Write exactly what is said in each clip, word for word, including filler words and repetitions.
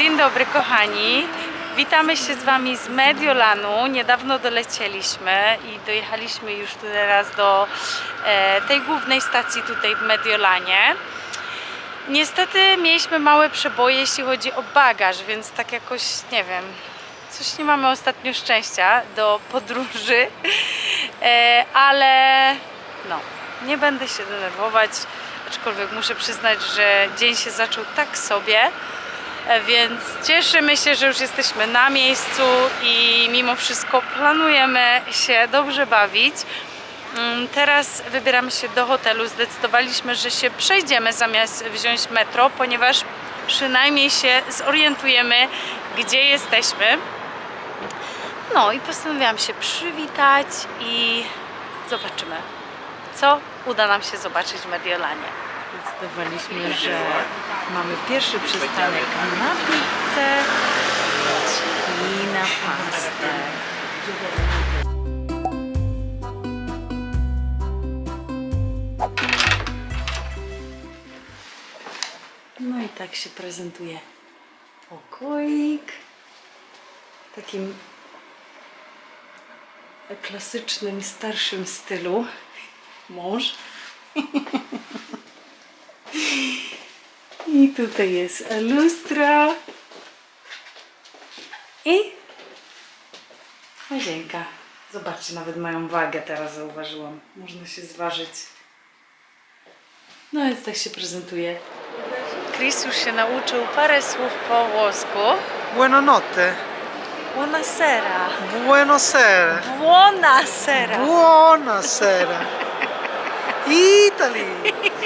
Dzień dobry kochani, witamy się z Wami z Mediolanu. Niedawno dolecieliśmy i dojechaliśmy już teraz do e, tej głównej stacji tutaj w Mediolanie. Niestety mieliśmy małe przeboje, jeśli chodzi o bagaż, więc tak jakoś, nie wiem, coś nie mamy ostatnio szczęścia do podróży, e, ale no, nie będę się denerwować, aczkolwiek muszę przyznać, że dzień się zaczął tak sobie. Więc cieszymy się, że już jesteśmy na miejscu i mimo wszystko planujemy się dobrze bawić. Teraz wybieramy się do hotelu. Zdecydowaliśmy, że się przejdziemy zamiast wziąć metro, ponieważ przynajmniej się zorientujemy, gdzie jesteśmy. No i postanowiłam się przywitać i zobaczymy, co uda nam się zobaczyć w Mediolanie. Zdecydowaliśmy, że mamy pierwszy przystanek na pizzę i na pastę. No i tak się prezentuje pokoik w takim klasycznym, starszym stylu. Mąż. I tutaj jest lustra i łazienka. Zobaczcie, nawet mają wagę teraz, zauważyłam. Można się zważyć. No więc tak się prezentuje. Chris już się nauczył parę słów po włosku. Buonanotte. Buonasera. Buonasera. Buonasera. Buonasera. Italy.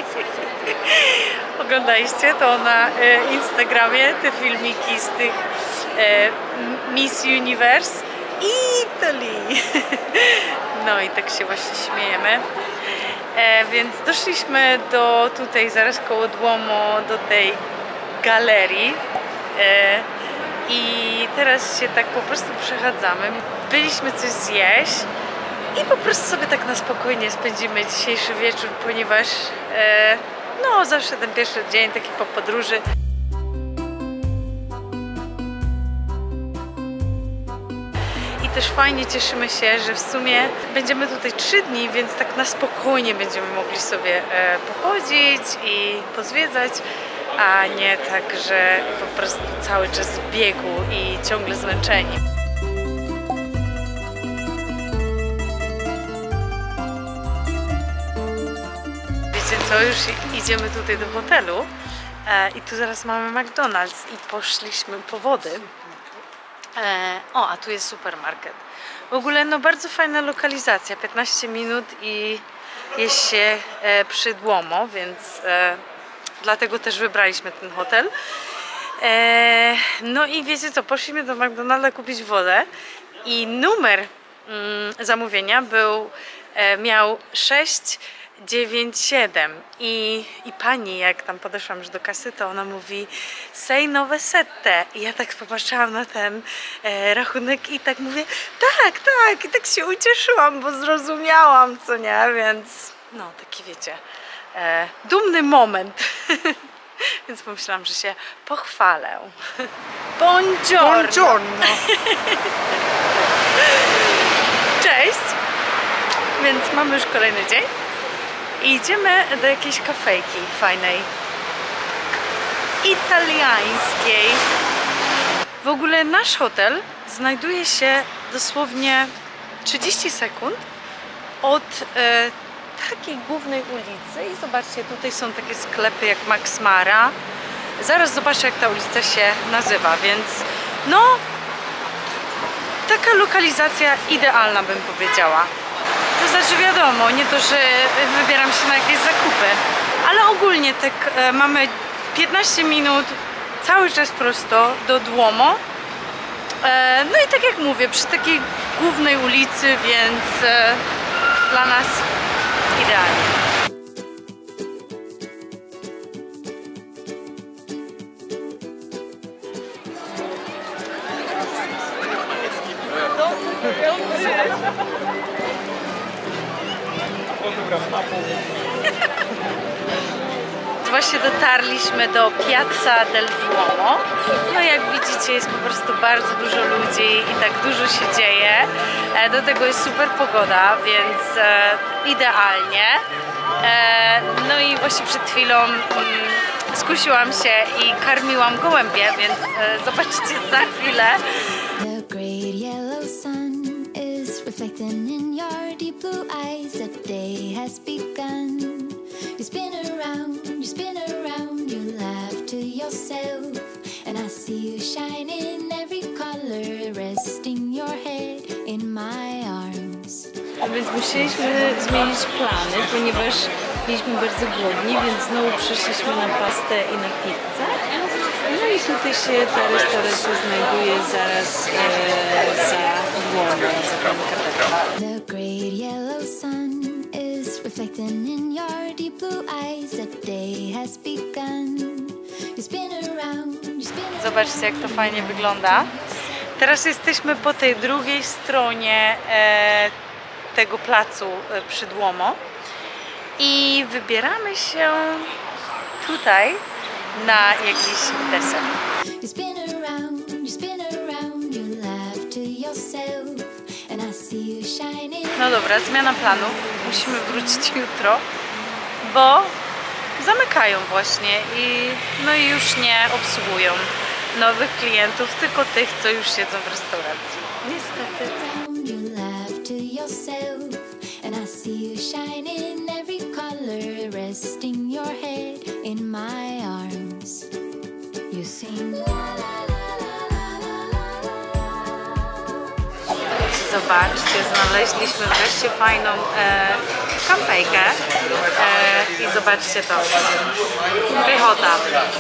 Oglądaliście to na e, Instagramie, te filmiki z tych e, Miss Universe Italy. No i tak się właśnie śmiejemy. E, więc doszliśmy do tutaj zaraz koło Duomo, do tej galerii. E, I teraz się tak po prostu przechadzamy. Byliśmy coś zjeść i po prostu sobie tak na spokojnie spędzimy dzisiejszy wieczór, ponieważ e, no zawsze ten pierwszy dzień taki po podróży. I też fajnie cieszymy się, że w sumie będziemy tutaj trzy dni, więc tak na spokojnie będziemy mogli sobie e, pochodzić i pozwiedzać, a nie tak, że po prostu cały czas w biegu i ciągle zmęczeni. Wiecie co, już idziemy tutaj do hotelu e, i tu zaraz mamy McDonald's i poszliśmy po wody. E, o, a tu jest supermarket. W ogóle no bardzo fajna lokalizacja, piętnaście minut i jest się e, przy Duomo, więc e, dlatego też wybraliśmy ten hotel. E, no i wiecie co, poszliśmy do McDonalda kupić wodę i numer mm, zamówienia był, e, miał sześć dziewięć siedem i, i pani, jak tam podeszłam już do kasy, to ona mówi sei nove sette i ja tak popatrzyłam na ten e, rachunek i tak mówię tak, tak i tak się ucieszyłam, bo zrozumiałam, co nie, więc no taki wiecie, e, dumny moment. Więc pomyślałam, że się pochwalę. Buongiorno! Buongiorno! Cześć! Więc mamy już kolejny dzień i idziemy do jakiejś kafejki fajnej, italiańskiej. W ogóle nasz hotel znajduje się dosłownie trzydzieści sekund od e, takiej głównej ulicy i zobaczcie, tutaj są takie sklepy jak Max Mara. Zaraz zobaczę, jak ta ulica się nazywa, więc no taka lokalizacja idealna, bym powiedziała. To znaczy wiadomo, nie to, że wybieram się na jakieś zakupy, ale ogólnie tak e, mamy piętnaście minut cały czas prosto do Duomo. E, no i tak jak mówię, przy takiej głównej ulicy, więc e, dla nas idealnie. właśnie dotarliśmy do Piazza del Duomo. No jak widzicie, jest po prostu bardzo dużo ludzi i tak dużo się dzieje. Do tego jest super pogoda, więc e, idealnie. E, no i właśnie przed chwilą mm, skusiłam się i karmiłam gołębie, więc e, zobaczycie za chwilę. The great yellow sun is reflecting in your deep blue eyes. The day has begun. You spin around, you spin around, you laugh to yourself. And I see you shine in every color, resting your head in my arms. Więc musieliśmy zmienić plany, ponieważ byliśmy bardzo głodni, więc znowu przyszliśmy na pastę i na pizzę. No i tutaj się ta restauracja znajduje zaraz e, za Duomo, za tą katedrą. The great yellow sun is reflecting in your deep blue eyes. The day has begun. You spin around, you spin around. Zobaczcie, jak to fajnie wygląda. Teraz jesteśmy po tej drugiej stronie e, tego placu e, przy Duomo i wybieramy się tutaj na jakiś deser. You spin around, you spin around, you laugh to yourself. And I see you shining. No dobra, zmiana planów. Musimy wrócić jutro, bo zamykają właśnie i no i już nie obsługują nowych klientów, tylko tych, co już siedzą w restauracji. Niestety. You laugh to yourself. And I see you shining every color, resting your head in my arms. You sing la la la la la la la. Zobaczcie, znaleźliśmy wreszcie fajną e, kafejkę e, i zobaczcie to. Pychota.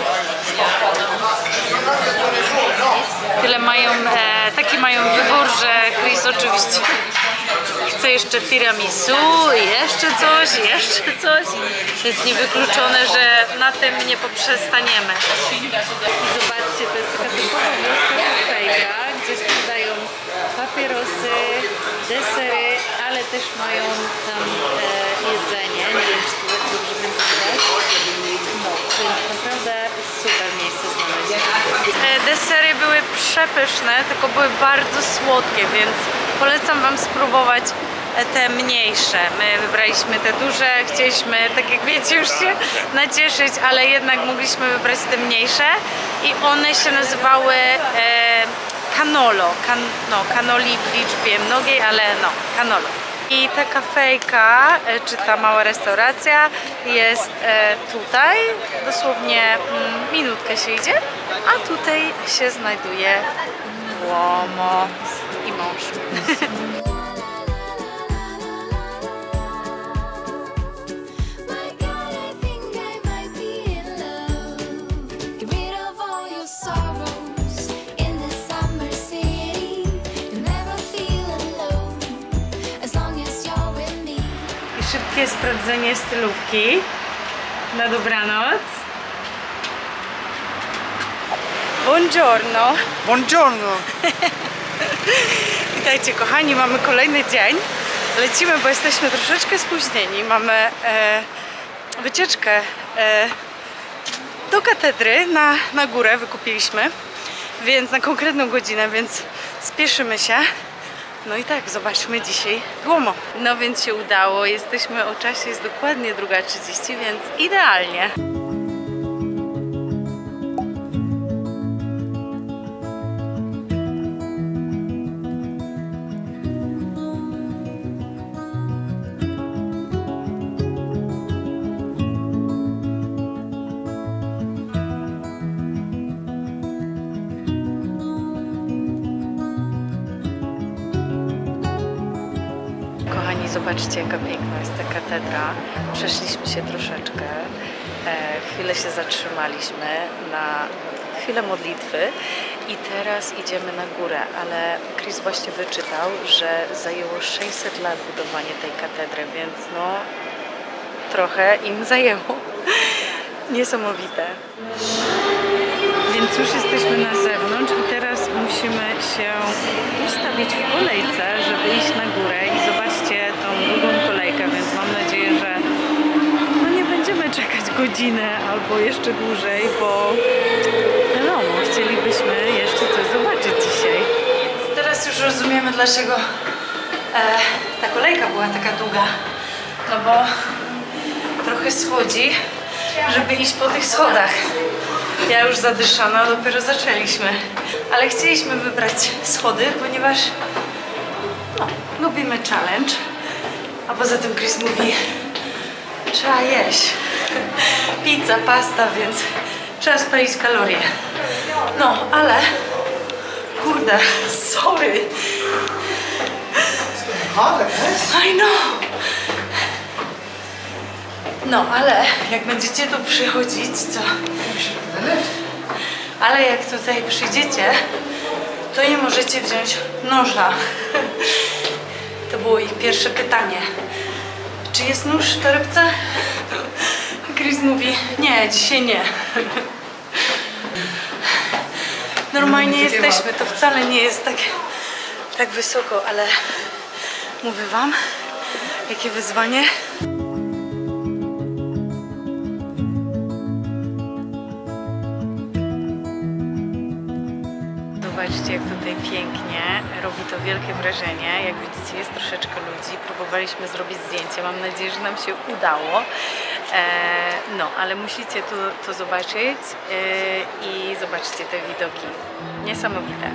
Tyle mają, e, taki mają wybór, że Chris oczywiście chce jeszcze tiramisu, jeszcze coś, jeszcze coś. Jest niewykluczone, że na tym nie poprzestaniemy. I zobaczcie, to jest taka typowa włoska kafejka, gdzie sprzedają papierosy, desery, ale też mają tam e, jedzenie. Nie wiem, czy to tak dobrze będzie widać. No, więc naprawdę super miejsce znaleźliśmy. E, desery były przepyszne, tylko były bardzo słodkie, więc polecam Wam spróbować te mniejsze. My wybraliśmy te duże, chcieliśmy, tak jak wiecie, już się nacieszyć, ale jednak mogliśmy wybrać te mniejsze i one się nazywały e, Canolo, kan, no, cannoli w liczbie mnogiej, ale no, Canolo. I ta kafejka, e, czy ta mała restauracja jest e, tutaj, dosłownie mm, minutkę się idzie, a tutaj się znajduje Duomo i mąż. My God, I think I might be in love. Get rid of all your sorrows in this summer city. You'll never feel alone as long as you're with me. I szybkie sprawdzenie stylówki na dobranoc. Buongiorno. Buongiorno. Witajcie kochani, mamy kolejny dzień. Lecimy, bo jesteśmy troszeczkę spóźnieni. Mamy e, wycieczkę e, do katedry na, na górę wykupiliśmy, więc na konkretną godzinę, więc spieszymy się. No i tak, zobaczmy dzisiaj Duomo. No więc się udało, jesteśmy o czasie, jest dokładnie druga trzydzieści, więc idealnie. Kochani, zobaczcie, jaka piękna jest ta katedra. Przeszliśmy się troszeczkę, e, chwilę się zatrzymaliśmy na chwilę modlitwy i teraz idziemy na górę, ale Chris właśnie wyczytał, że zajęło sześćset lat budowanie tej katedry, więc no trochę im zajęło. Niesamowite. Więc już jesteśmy na zewnątrz i teraz musimy się ustawić w kolejce, żeby iść na górę i zobaczcie tą długą kolejkę, więc mam nadzieję, że no nie będziemy czekać godzinę. godzinę albo jeszcze dłużej, bo wiadomo, chcielibyśmy jeszcze coś zobaczyć dzisiaj. Teraz już rozumiemy, dlaczego e, ta kolejka była taka długa. No bo trochę schodzi, żeby iść po tych schodach. Ja już zadyszana, dopiero zaczęliśmy. Ale chcieliśmy wybrać schody, ponieważ no, lubimy challenge. A poza tym Chris mówi, trzeba jeść. Pizza, pasta, więc trzeba spalić kalorie. No, ale kurde, sorry. I know. No, ale jak będziecie tu przychodzić, co? Ale jak tutaj przyjdziecie, to nie możecie wziąć noża. To było ich pierwsze pytanie. Czy jest nóż w torebce? Chris mówi, nie, dzisiaj nie. Normalnie jesteśmy, to wcale nie jest tak, tak wysoko, ale mówię wam, jakie wyzwanie. Zobaczcie, jak tutaj pięknie, robi to wielkie wrażenie. Jak widzicie, jest troszeczkę ludzi. Próbowaliśmy zrobić zdjęcie, mam nadzieję, że nam się udało. E, no, ale musicie to, to zobaczyć e, i zobaczcie te widoki. Niesamowite.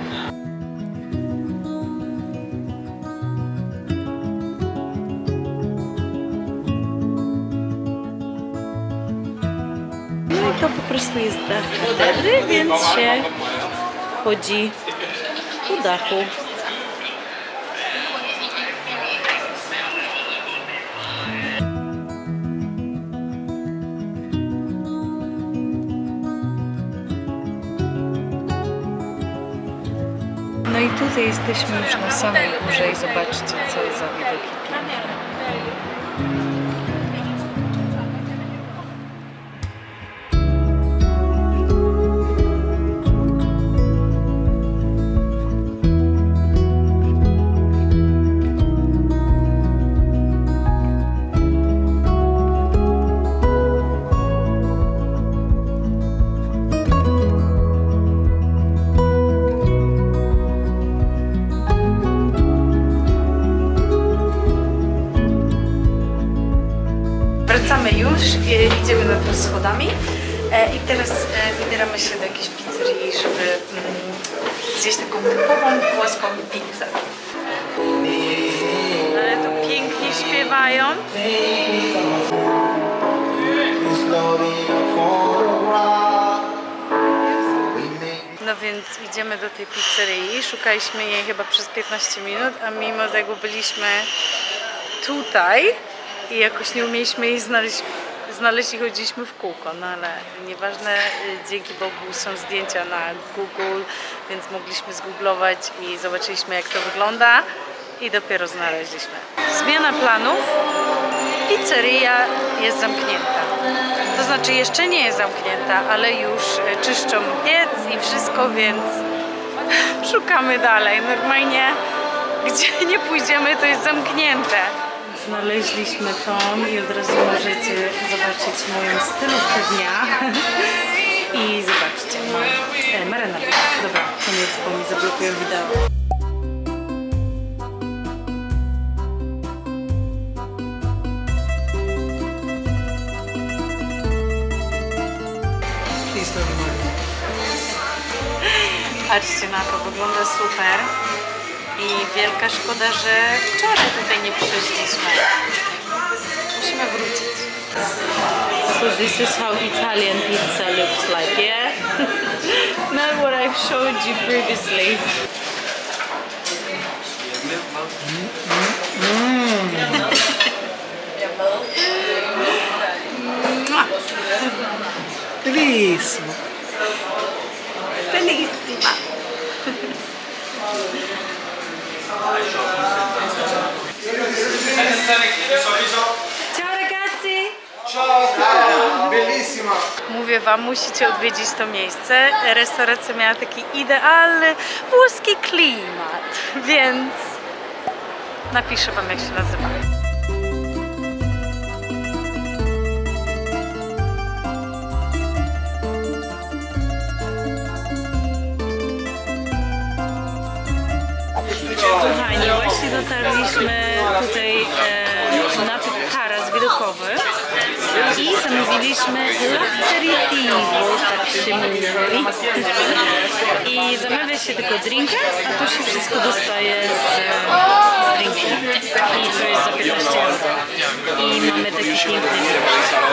No i to po prostu jest dach katedry, więc się chodzi po dachu. No i tutaj jesteśmy już na samej górze i zobaczcie, co za widoki piękne. Wracamy już, idziemy na dół schodami i teraz wybieramy się do jakiejś pizzerii, żeby zjeść taką typową włoską pizzę. Ale tu pięknie śpiewają. No więc idziemy do tej pizzerii, szukaliśmy jej chyba przez piętnaście minut, a mimo tego byliśmy tutaj i jakoś nie umieliśmy jej znaleźć, znaleźć i chodziliśmy w kółko, no ale nieważne, dzięki Bogu są zdjęcia na Google, więc mogliśmy zgooglować i zobaczyliśmy, jak to wygląda i dopiero znaleźliśmy. Zmiana planów, pizzeria jest zamknięta. To znaczy jeszcze nie jest zamknięta, ale już czyszczą piec i wszystko, więc szukamy dalej. Normalnie gdzie nie pójdziemy, to jest zamknięte. Znaleźliśmy tą i od razu możecie zobaczyć moją stylówkę dnia. I zobaczcie, mam e, marynarkę. Dobra, koniec, bo mi zablokują wideo. Patrzcie na to, wygląda super. I wielka szkoda, że wczoraj tutaj nie przyszliśmy. Musimy wrócić. So this is how Italian pizza looks like, yeah? Not what I've showed you previously. Bellissimo. Bellissima. Ciao ragazzi! Ciao, bellissima. Mówię wam, musicie odwiedzić to miejsce. Restauracja miała taki idealny włoski klimat, więc napiszę wam, jak się nazywa. dotarliśmy tutaj e, na taras widokowy i zamówiliśmy l'aperitivo, tak się mówi. I zamawia się tylko drinka, a tu się wszystko dostaje z, z drinkiem. I to jest za piętnaście euro. I mamy taki piękny drink.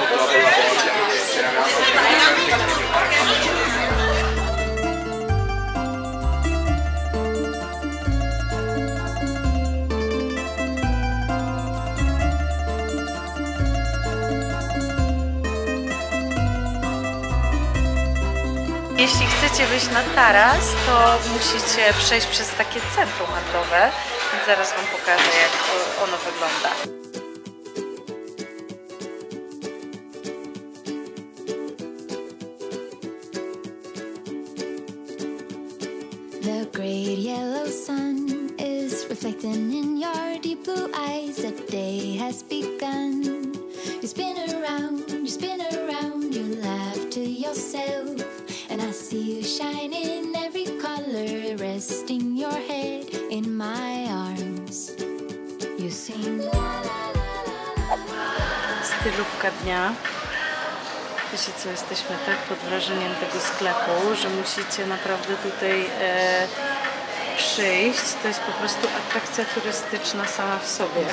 Jeśli chcecie wyjść na taras, to musicie przejść przez takie centrum handlowe, więc zaraz Wam pokażę, jak ono wygląda. The great yellow sun is reflecting in your deep blue eyes. The day has begun. You spin around, you spin around, you laugh to yourself. And I see you shine in every color, resting your head in my arms. You sing. Stylówka dnia. Wiecie co, jesteśmy tak pod wrażeniem tego sklepu, że musicie naprawdę tutaj e, przyjść. To jest po prostu atrakcja turystyczna sama w sobie.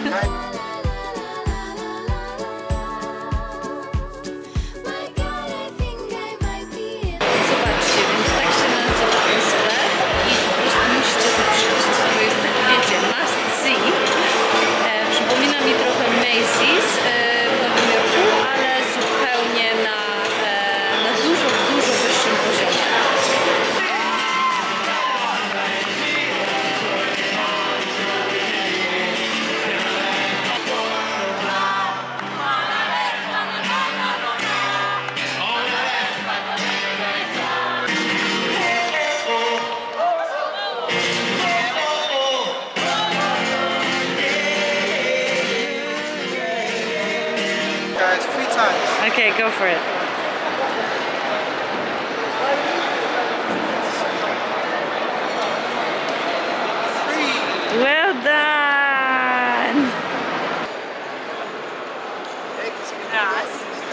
Okay, go for it. Well done! Raz.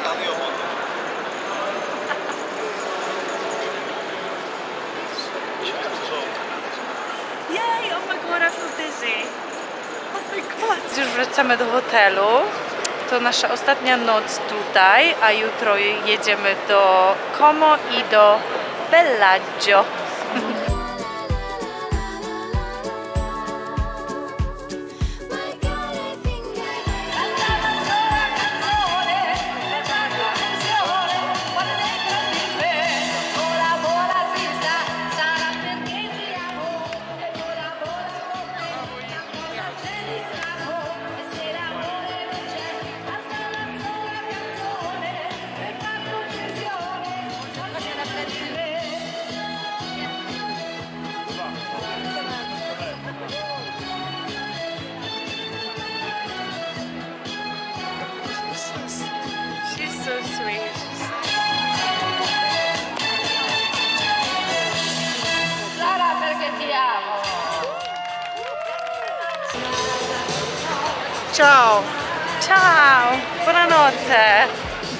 Yay! Oh my god, I feel dizzy. Oh my god. Już wracamy do hotelu. To nasza ostatnia noc tutaj, a jutro jedziemy do Como i do Bellagio. She's so sweet. Sara, perché ti amo. Ciao! Ciao! Buonanotte!